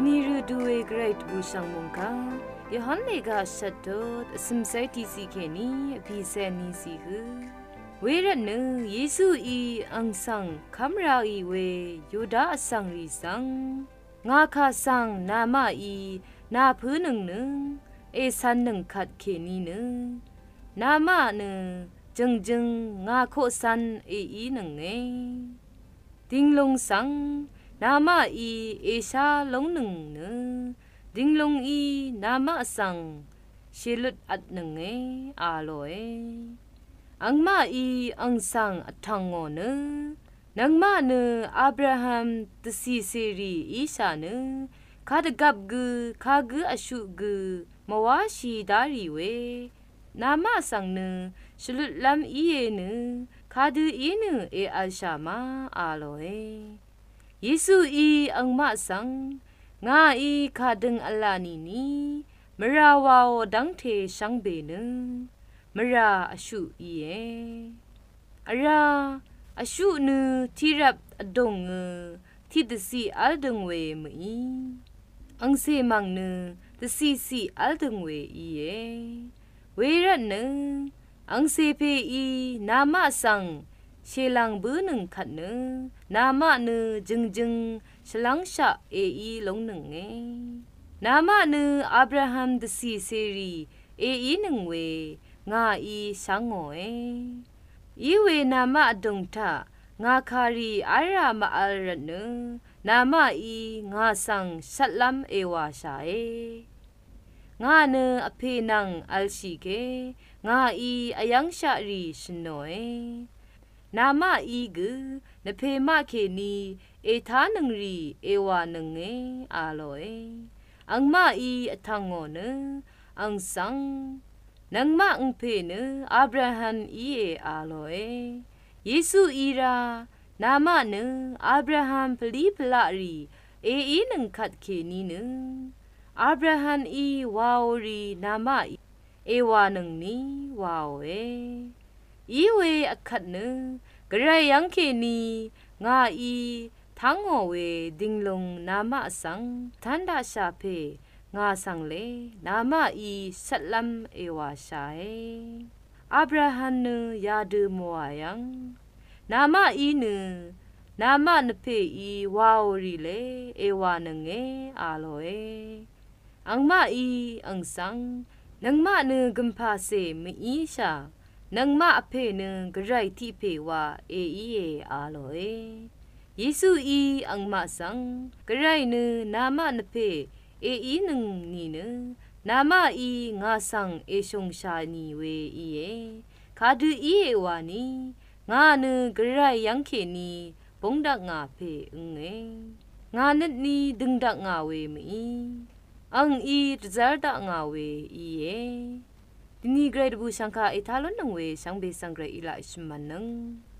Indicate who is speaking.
Speaker 1: Tnìniรูดูเอเกรดบูชังมงคายหันเลกาชัดโดดสมไซติสิเคนีพิเศษนิสิหือเวรนึเยซูอีอังสังคัมราอีเวยูดาสังริสังงาคาสังนามาอีนาพื้นนึงเอซันนึงขัดเคนีนึนามานึจึงงาโคสันเออีนึงเอติงลงสังนามาอีเอชาลงหนึ่งเนดิงลงอีนามาสังชิลุดอัดหนึ่งเออาโลเออังมาอีอังสังอัดทังงอเนนังมาเนอับราฮัมตสีเซรีอีชาเนคาดกับกือคากืออชุกือมวาชีดารีเวนามาสังเนชลุดลำอีเอเนคาดูอีเนเออัลชามาอาโลเอเยซูอีอังมาสังงาอีคาดึงอัลลานีนีมราวาวดังเทชังเบนมราอชุอีเออาราอชุนที่รับอดงที่ตสีอัลดงเวมีอังเซมังตสีอัลดงเวอีเอเวรันอังเซเพอีนามาสังเชลังบือหนึ่งขัดนามาจึงฉลังชะเออีลงหนึ่งเอนามาอับราฮัมตสีเซรีเออีหนึ่งเวงาอีสังโงเออีเวนามาดงทางาคารีอารามาอัลรันนามาอีงาสังสัตลัมเอวาชาเองาอเพนังอัลชิเกงาอีอายังชารีชโนเอนามาอีกือนเพมาเคนีเอทานึงรีเอวานึงเออาโลเออังมาอีอทังโงอังสังนังมาอุเพอับราฮัมอีเออาโลเอเยซูอีรานามาอับราฮัมพลีพลารีเออีนึงขัดเคนีอับราฮัมอีวาวรีนามาเอวานึงนีวาวเออีเวอขัดกระไรยังเคนีงาอีทั้งหัวเวดิงลงนามาสังทันดาชาเพงาสังเลนามาอีสัตลัมเอวาชาเออับราฮัมยาดูมัวยังนามาอีนามาเพอีวาวรีเลเอวานึงเออาโลเออังมาอีอังสังนังมากัมพาเซมอีชานังมาอเพกระไรที่เพวาเออีเออาโลเอเยซูอีอังมาสังกระไรนามาเพเออีนึงนี่นามาอีงาสังเอชงชานีเวอีเอคาดูอีเอวานีงากระไรยังเคนีบงดักงาเพเองานัดนีดึงดักงาเวมีอังอีตซาร์ดักงาเวอีเอนี่เกรดบูชังคาอิทาลนงเวชังเบสังเกรอิลาอิชมัน